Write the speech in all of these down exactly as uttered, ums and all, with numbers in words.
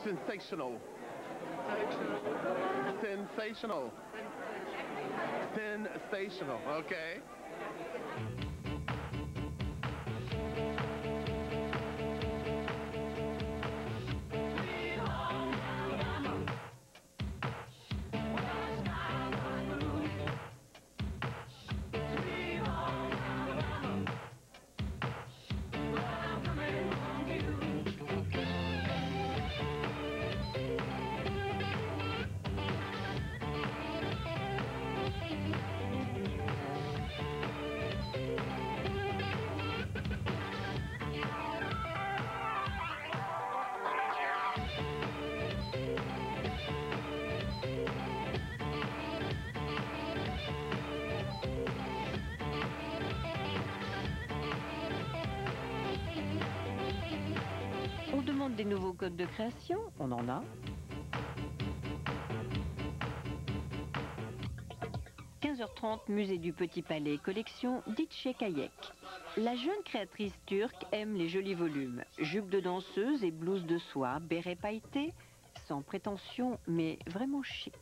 Sensational. Sensational. Sensational. Okay. On demande des nouveaux codes de création, on en a. quinze heures trente, musée du Petit Palais, collection Ditche Kayek. La jeune créatrice turque aime les jolis volumes. Jupe de danseuse et blouse de soie, béret pailleté, sans prétention, mais vraiment chic.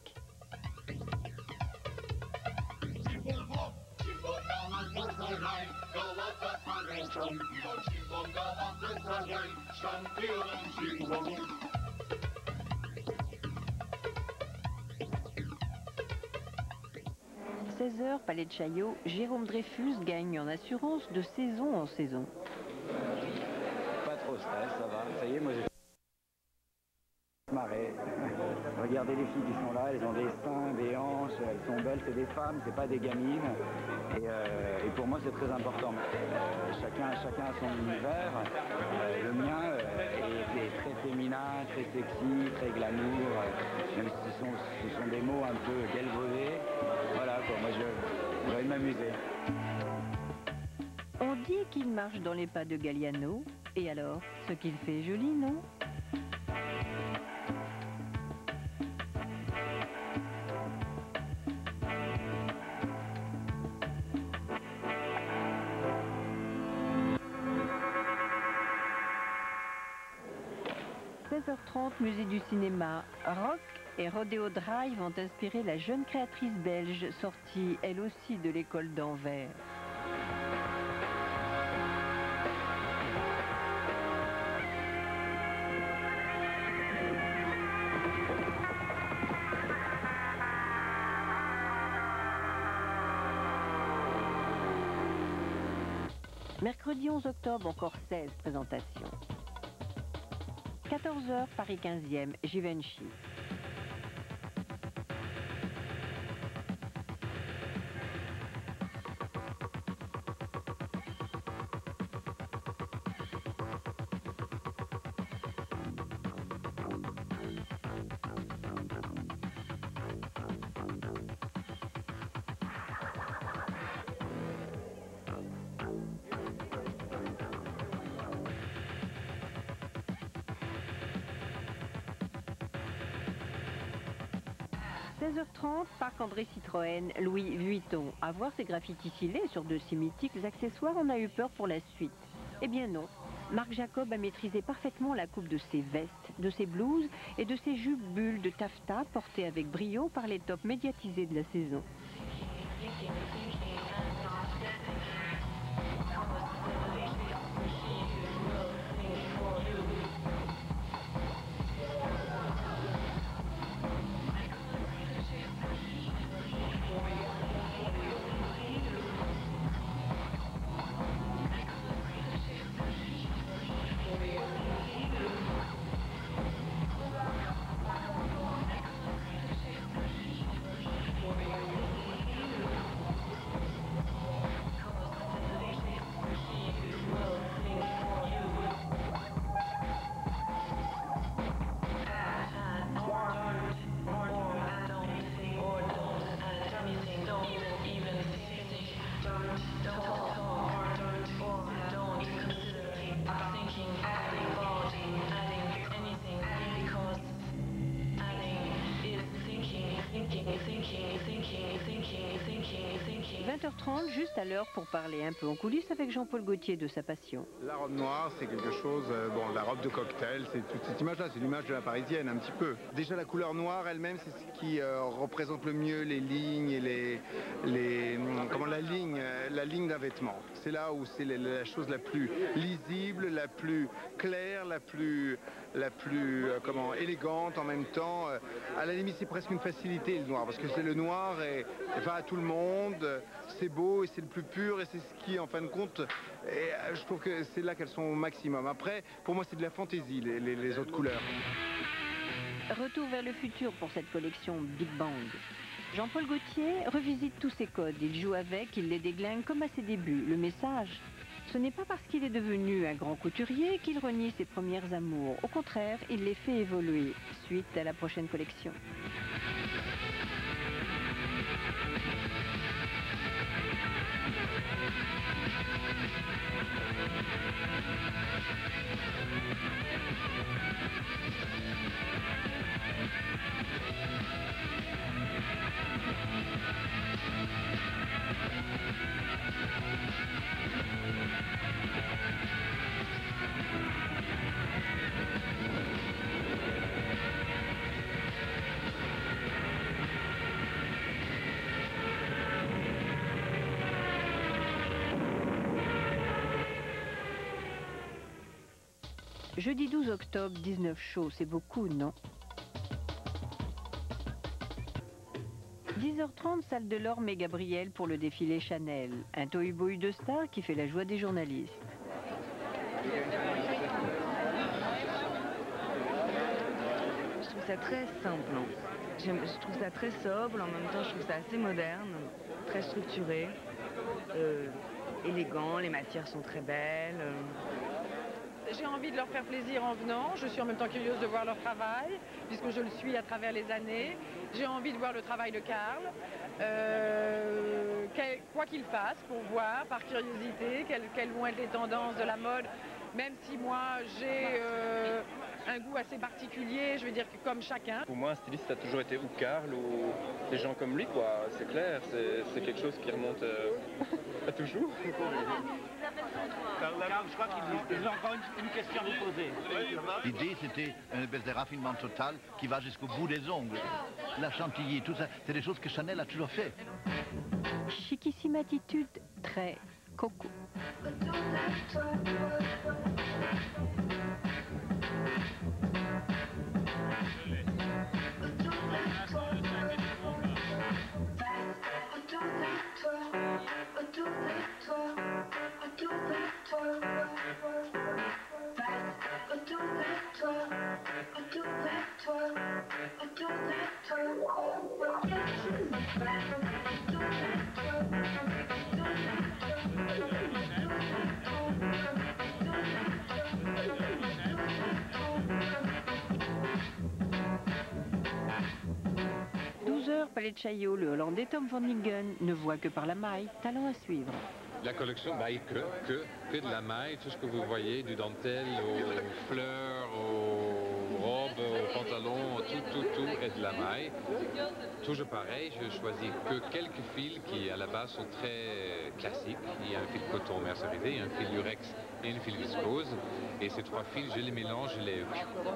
seize heures, Palais de Chaillot, Jérôme Dreyfus gagne en assurance de saison en saison. Pas trop stress, ça va. Ça y est, moi j'ai marré. Regardez les filles qui sont là, elles ont des seins, des hanches, elles sont belles, c'est des femmes, c'est pas des gamines. Et, euh, et pour moi c'est très important. Euh, chacun, chacun a son univers. Euh, le mien euh, est, est très féminin, très sexy, très glamour. Euh, même si ce sont, ce sont des mots un peu galvaudés. Voilà quoi, moi je, je vais m'amuser. On dit qu'il marche dans les pas de Galliano. Et alors, ce qu'il fait est joli, non ? seize heures trente, musée du cinéma. Rock et Rodeo Drive ont inspiré la jeune créatrice belge, sortie elle aussi de l'école d'Anvers. Mercredi onze octobre, encore seize présentations. quatorze heures, Paris quinzième, Givenchy. seize heures trente, Parc André Citroën, Louis Vuitton. À voir ces graffitis stylés sur de si mythiques accessoires, on a eu peur pour la suite. Eh bien non, Marc Jacob a maîtrisé parfaitement la coupe de ses vestes, de ses blouses et de ses jupes bulles de taffetas portées avec brio par les tops médiatisés de la saison. vingt heures trente, juste à l'heure pour parler un peu en coulisses avec Jean-Paul Gaultier de sa passion. La robe noire, c'est quelque chose, euh, bon, la robe de cocktail, c'est toute cette image-là, c'est l'image de la parisienne, un petit peu. Déjà, la couleur noire elle-même, c'est ce qui euh, représente le mieux les lignes et les, les comment, la ligne, euh, la ligne d'un vêtement. C'est là où c'est la, la chose la plus lisible, la plus claire, la plus, la plus euh, comment, élégante en même temps. Euh, à la limite, c'est presque une facilité, le noir, parce que c'est le noir et va à tout le monde, c'est beau et c'est le plus pur et c'est ce qui, en fin de compte, et je trouve que c'est là qu'elles sont au maximum. Après, pour moi, c'est de la fantaisie, les, les, les autres couleurs. Retour vers le futur pour cette collection Big Bang. Jean-Paul Gaultier revisite tous ses codes. Il joue avec, il les déglingue comme à ses débuts. Le message, ce n'est pas parce qu'il est devenu un grand couturier qu'il renie ses premières amours. Au contraire, il les fait évoluer. Suite à la prochaine collection. Jeudi douze octobre, dix-neuf shows, c'est beaucoup, non? dix heures trente, salle de l'Orme et Gabriel pour le défilé Chanel. Un tohu-bohu de stars qui fait la joie des journalistes. Je trouve ça très simple. Je, je trouve ça très sobre, en même temps je trouve ça assez moderne, très structuré, euh, élégant, les matières sont très belles. Euh... J'ai envie de leur faire plaisir en venant. Je suis en même temps curieuse de voir leur travail, puisque je le suis à travers les années. J'ai envie de voir le travail de Karl, euh, quel, quoi qu'il fasse, pour voir, par curiosité, quelles, quelles vont être les tendances de la mode. Même si moi, j'ai euh, un goût assez particulier, je veux dire que comme chacun. Pour moi, un styliste, ça a toujours été ou Karl ou des gens comme lui, quoi. C'est clair, c'est quelque chose qui remonte euh, à toujours. Karl, je crois qu'il a encore une, une question à vous poser. L'idée, c'était une espèce de raffinement total qui va jusqu'au bout des ongles. La chantilly, tout ça, c'est des choses que Chanel a toujours fait. Chiquissime attitude, très coco. douze heures, Palais de Chaillot, le Hollandais Tom van Lingen ne voit que par la maille, talent à suivre. La collection, bah, que, que, que de la maille, tout ce que vous voyez, du dentelle aux fleurs, aux robes, aux pantalons, tout, tout, tout est de la maille. Toujours pareil, je choisis que quelques fils qui à la base sont très classiques. Il y a un fil coton mercerisé, un fil lurex et un fil viscose. Et ces trois fils, je les mélange, je les...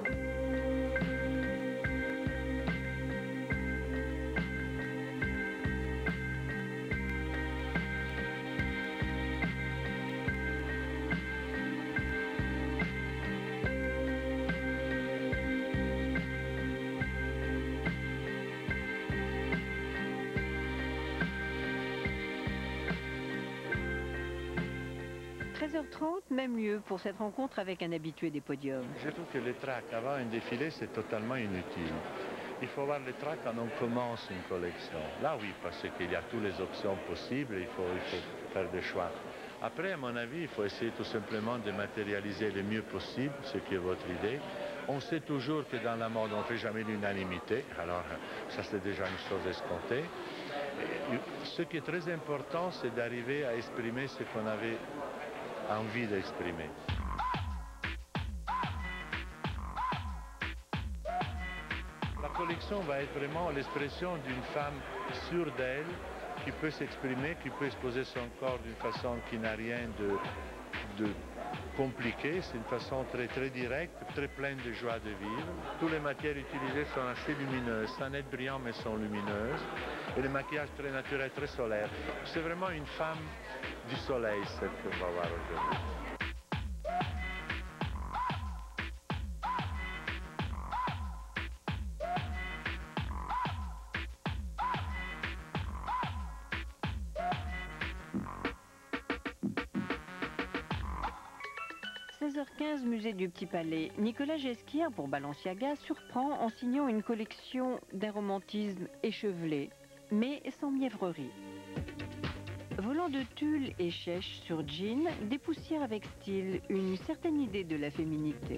treize heures trente, même lieu pour cette rencontre avec un habitué des podiums. Je trouve que les tracks avant un défilé, c'est totalement inutile. Il faut voir les tracks quand on commence une collection. Là, oui, parce qu'il y a toutes les options possibles, il faut, il faut faire des choix. Après, à mon avis, il faut essayer tout simplement de matérialiser le mieux possible ce qui est votre idée. On sait toujours que dans la mode, on ne fait jamais l'unanimité. Alors, ça, c'est déjà une chose escomptée. Et ce qui est très important, c'est d'arriver à exprimer ce qu'on avait envie d'exprimer. La collection va être vraiment l'expression d'une femme sûre d'elle, qui peut s'exprimer, qui peut exposer son corps d'une façon qui n'a rien de, de compliqué. C'est une façon très, très directe, très pleine de joie de vivre. Toutes les matières utilisées sont assez lumineuses, sans être brillantes mais sont lumineuses. Et le maquillage très naturel, très solaire. C'est vraiment une femme du soleil, celle qu'on va voir aujourd'hui. seize heures quinze, musée du Petit Palais. Nicolas Ghesquière, pour Balenciaga, surprend en signant une collection d'un romantisme échevelé, mais sans mièvrerie. Volant de tulle et chèche sur jean, dépoussière avec style une certaine idée de la féminité.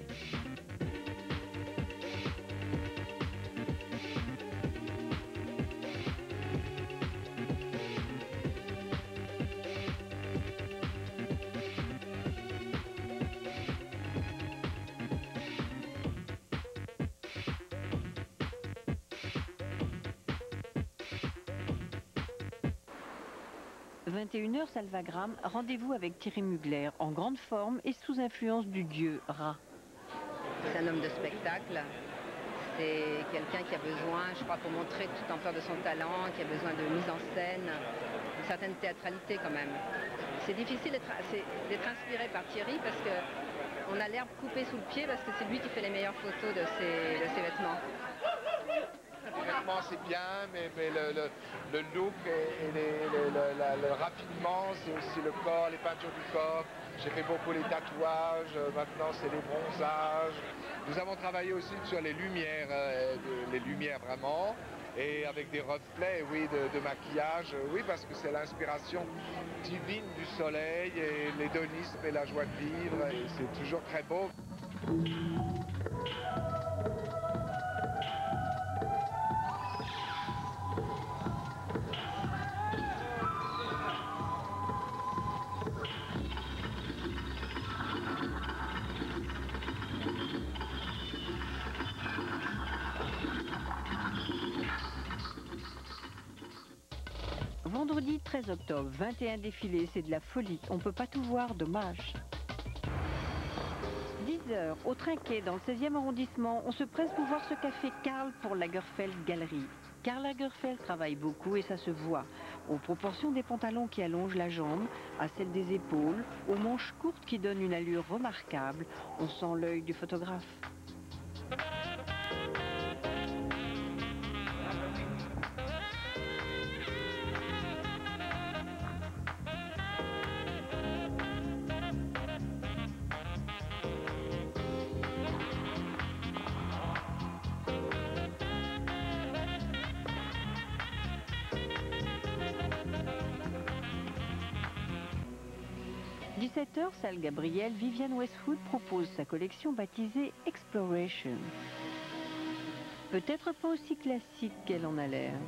vingt et une heures, Salvagram, rendez-vous avec Thierry Mugler, en grande forme et sous influence du dieu Ra. C'est un homme de spectacle, c'est quelqu'un qui a besoin, je crois, pour montrer toute l'ampleur de son talent, qui a besoin de mise en scène, une certaine théâtralité quand même. C'est difficile d'être inspiré par Thierry parce qu'on a l'herbe coupée sous le pied parce que c'est lui qui fait les meilleures photos de ses, de ses vêtements. C'est bien, mais, mais le, le, le look et, et les, le, le, la, le raffinement, c'est aussi le corps, les peintures du corps. J'ai fait beaucoup les tatouages, maintenant c'est les bronzages. Nous avons travaillé aussi sur les lumières, euh, de, les lumières vraiment, et avec des reflets, oui, de, de maquillage, oui, parce que c'est l'inspiration divine du soleil et l'hédonisme et la joie de vivre, et c'est toujours très beau. Vendredi treize octobre, vingt et un défilés, c'est de la folie. On peut pas tout voir, dommage. dix heures, au Trinquet, dans le seizième arrondissement, on se presse pour voir ce café Karl pour Lagerfeld Galerie. Karl Lagerfeld travaille beaucoup et ça se voit. Aux proportions des pantalons qui allongent la jambe, à celle des épaules, aux manches courtes qui donnent une allure remarquable, on sent l'œil du photographe. dix-sept heures, salle Gabriel, Vivienne Westwood propose sa collection baptisée Exploration. Peut-être pas aussi classique qu'elle en a l'air.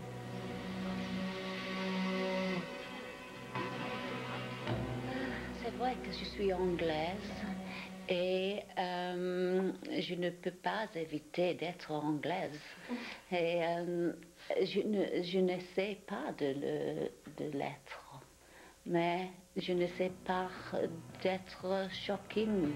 C'est vrai que je suis anglaise et euh, je ne peux pas éviter d'être anglaise. Et euh, je ne, je ne sais pas de le, de l'être. Mais je ne sais pas d'être shocking.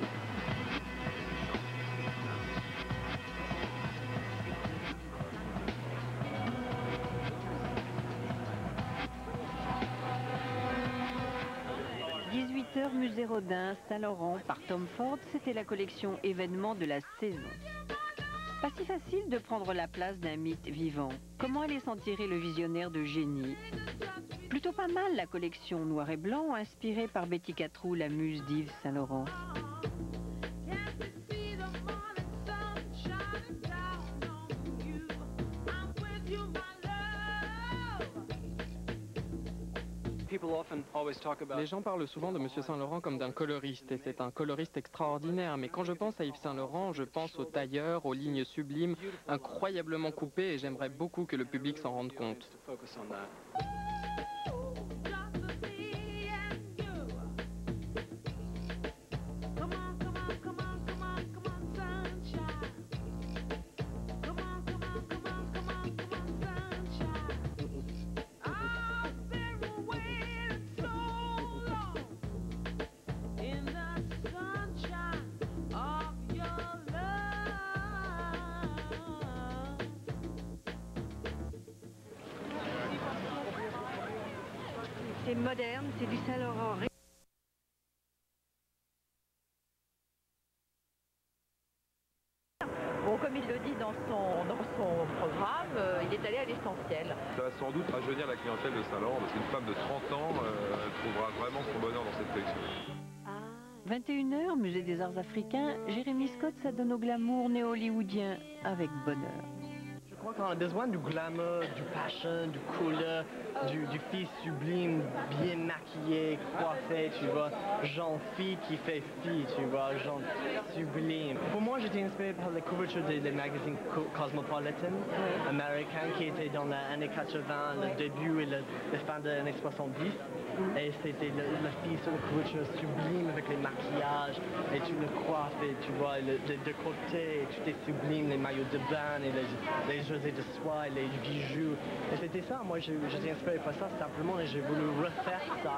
dix-huit heures, musée Rodin, Saint-Laurent, par Tom Ford, c'était la collection événement de la saison. Pas si facile de prendre la place d'un mythe vivant. Comment allait s'en tirer le visionnaire de génie? Plutôt pas mal la collection noir et blanc, inspirée par Betty Catrou, la muse d'Yves Saint-Laurent. Les gens parlent souvent de M. Saint-Laurent comme d'un coloriste, et c'est un coloriste extraordinaire. Mais quand je pense à Yves Saint-Laurent, je pense aux tailleurs, aux lignes sublimes, incroyablement coupées, et j'aimerais beaucoup que le public s'en rende compte. c'est moderne, c'est du Saint-Laurent. Bon, comme il le dit dans son, dans son programme, euh, il est allé à l'essentiel. Ça va sans doute rajeunir la clientèle de Saint-Laurent, parce qu'une femme de trente ans euh, elle trouvera vraiment son bonheur dans cette collection. vingt et une heures, musée des arts africains, Jérémy Scott s'adonne au glamour néo-hollywoodien avec bonheur. Je crois qu'on a besoin du glamour, du passion, du couleur, du, du fille sublime, bien maquillée, coiffée, tu vois, genre fille qui fait fille, tu vois, genre sublime. Pour moi, j'étais inspiré par les couvertures des, des magazines co Cosmopolitan américains qui étaient dans les années quatre-vingt, le début et le, la fin des années soixante-dix. Et c'était la fille sur la couverture sublime avec les maquillages, et tu le coiffes, et tu vois, le, le décolleté, et tout est sublime, les maillots de bain, et les, les jersey de soie, et les bijoux. Et c'était ça, moi j'étais inspiré par ça simplement, et j'ai voulu refaire ça.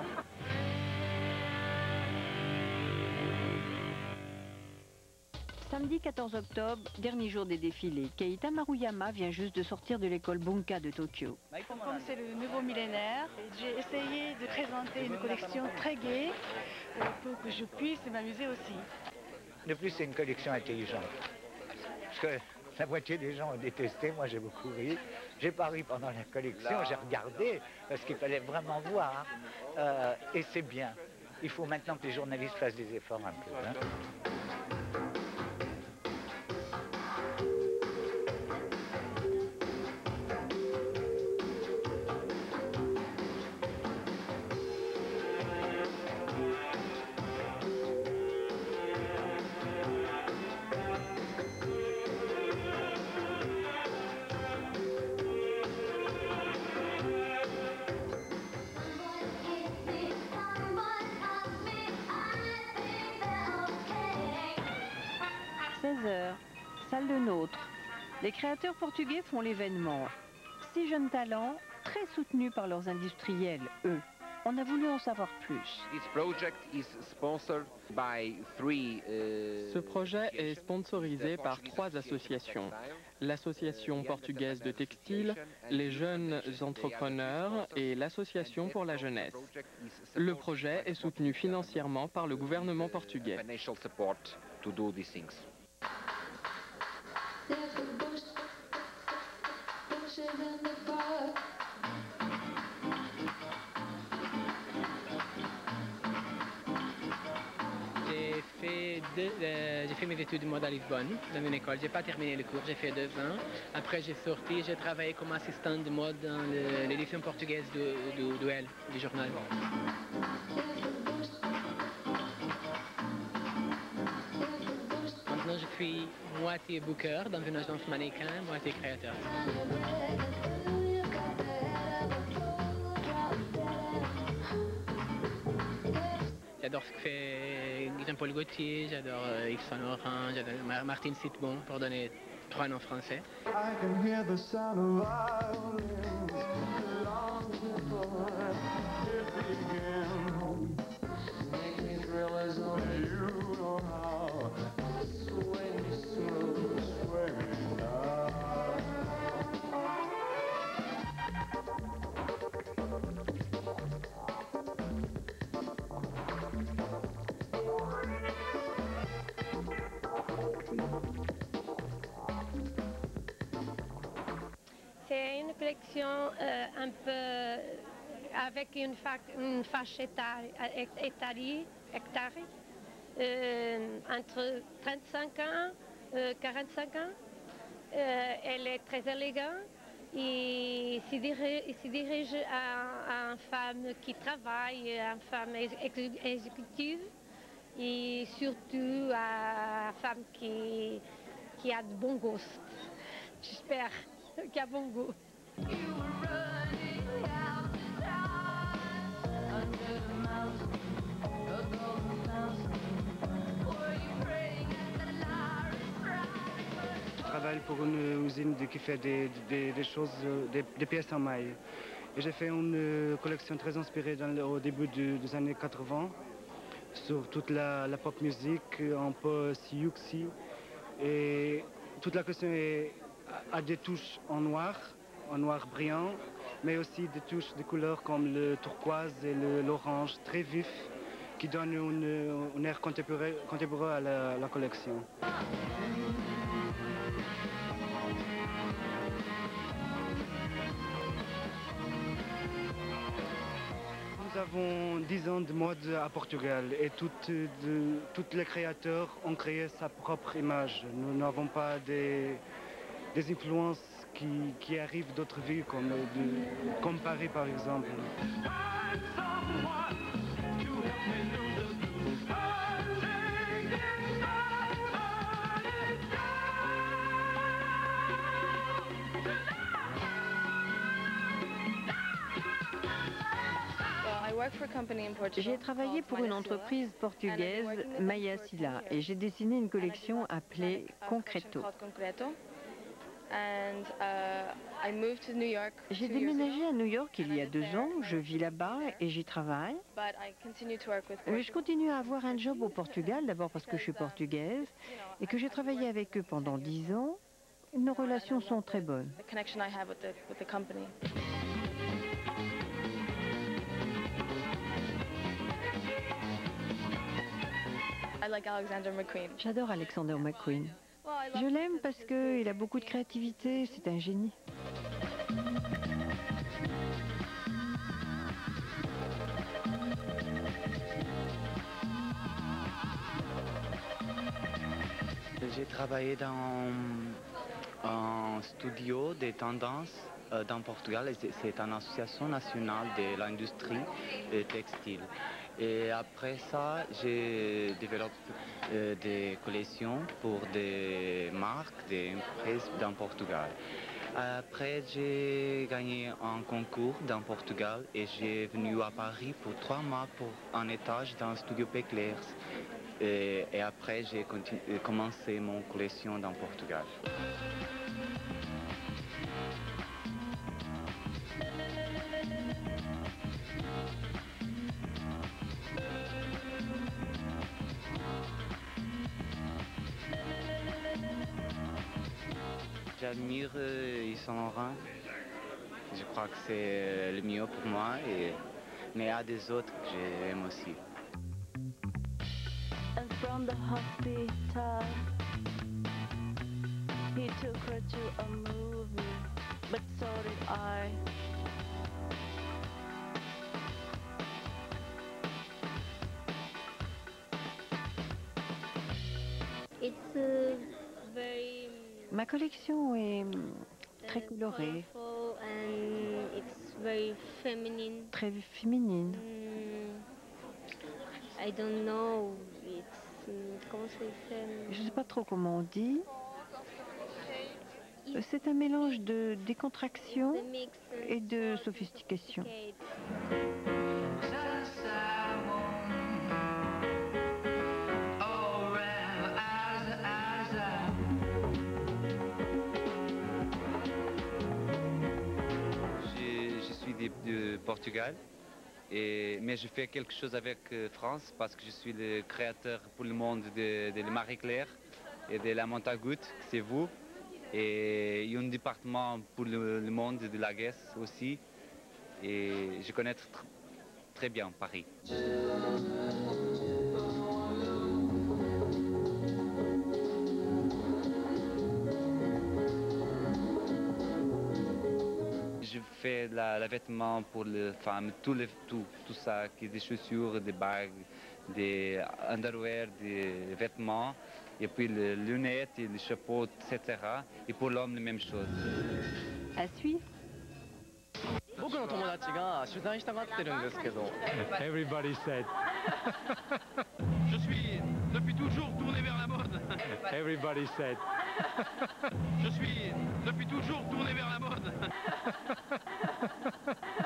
Samedi quatorze octobre, dernier jour des défilés, Keita Maruyama vient juste de sortir de l'école Bunka de Tokyo. Comme c'est le nouveau millénaire, j'ai essayé de présenter une collection très gaie pour que je puisse m'amuser aussi. De plus, c'est une collection intelligente. Parce que la moitié des gens ont détesté, moi j'ai beaucoup ri. J'ai pas ri pendant la collection, j'ai regardé parce qu'il fallait vraiment voir. Euh, et c'est bien. Il faut maintenant que les journalistes fassent des efforts un peu. Hein. seize heures, salle de Nôtre. Les créateurs portugais font l'événement. Six jeunes talents, très soutenus par leurs industriels, eux. On a voulu en savoir plus. Ce projet est sponsorisé par trois associations. L'Association portugaise de textile, les jeunes entrepreneurs et l'Association pour la jeunesse. Le projet est soutenu financièrement par le gouvernement portugais. J'ai fait, deux, euh, j'ai fait mes études de mode à Lisbonne, dans une école. J'ai pas terminé le cours, j'ai fait deux ans. Après, j'ai sorti, j'ai travaillé comme assistante de mode dans l'édition portugaise de, de, de Elle, du journal. Maintenant, je suis moitié booker dans une agence mannequin, moitié créateur. J'adore ce que fait Jean-Paul Gaultier, j'adore euh, Yves Saint Laurent, j'adore Martine Sitbon, pour donner trois noms français. C'est une collection euh, un peu avec une, fa une fâche étarie, étarie, hectare, euh, entre trente-cinq ans et quarante-cinq ans. Euh, elle est très élégante et se dirige, se dirige à, à une femme qui travaille, à une femme exécutive et surtout à une femme qui, qui a de bon goût. J'espère. Qui a bon goût. Je travaille pour une usine qui fait des, des, des choses, des, des pièces en maille. Et j'ai fait une collection très inspirée dans le, au début du, des années quatre-vingt sur toute la, la pop musique, un peu siouxsie. Et toute la collection est, a des touches en noir, en noir brillant, mais aussi des touches de couleurs comme le turquoise et le- l'orange très vif qui donnent une, un air contemporain, contemporain à la, la collection. Nous avons dix ans de mode à Portugal et toutes, de- tous les créateurs ont créé sa propre image. Nous n'avons pas des, des influences qui, qui arrivent d'autres villes comme, de- comme Paris par exemple. J'ai travaillé pour une entreprise portugaise, Maya Silla, et j'ai dessiné une collection appelée Concreto. J'ai déménagé à New York il y a deux ans, je vis là-bas et j'y travaille. Mais je continue à avoir un job au Portugal, d'abord parce que je suis portugaise et que j'ai travaillé avec eux pendant dix ans. Nos relations sont très bonnes. J'adore Alexander McQueen. Je l'aime parce qu'il a beaucoup de créativité, c'est un génie. J'ai travaillé dans un studio des tendances euh, dans Portugal. et c'est- C'est une association nationale de l'industrie euh, textile. Et après ça, j'ai développé euh, des collections pour des marques, des emprises dans Portugal. Après, j'ai gagné un concours dans Portugal et j'ai venu à Paris pour trois mois pour un étage dans le studio Peclers. Et, et après, j'ai continu- euh, commencé mon collection dans Portugal. J'admire euh, Yves Saint Laurent. Je crois que c'est le mieux pour moi. Et... Mais il y a des autres que j'aime aussi. And from the hospital, he took her to a movie, but so did I. It's uh, very Ma collection est hum, très colorée, colorful and it's very feminine. très féminine. Mm, I don't know. It's mm, comment ça fait? Je ne sais pas trop comment on dit. C'est un mélange de décontraction et de sophistication. Je, je suis du du Portugal, et, mais je fais quelque chose avec euh, France parce que je suis le créateur pour le monde de, de la Marie Claire et de la Montagoutte, c'est vous. Et il y a un département pour le, le monde de la Guesse aussi. Et je connais tr- très bien Paris. Je fais la, la vêtement pour les femmes, tout, les, tout, tout ça, qui est des chaussures, des bagues, des underwear, des vêtements, et puis les lunettes, et les chapeaux, et cetera. Et pour l'homme, la même chose. À suivre. 僕の友達が取材したがってるんですけど Everybody said. Je suis depuis toujours tourné vers la mode. Everybody said. Je suis depuis toujours tourné vers la mode.